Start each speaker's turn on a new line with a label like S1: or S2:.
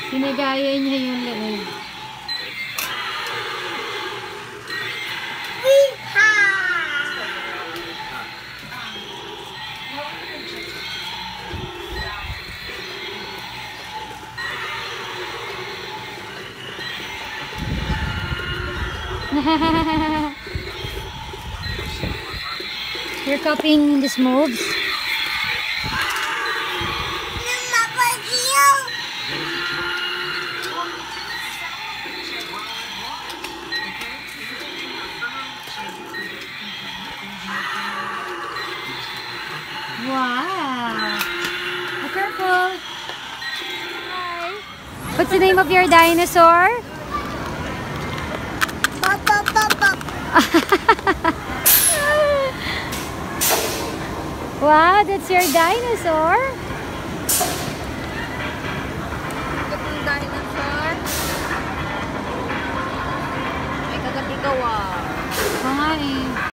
S1: Sinagaya niya yung leeg. You're copying these moves. Wow! Be careful! Hi! What's the name of your dinosaur? Wow, that's your dinosaur?
S2: Itong dinosaur. May kagatigaw ah.
S1: Oo nga eh.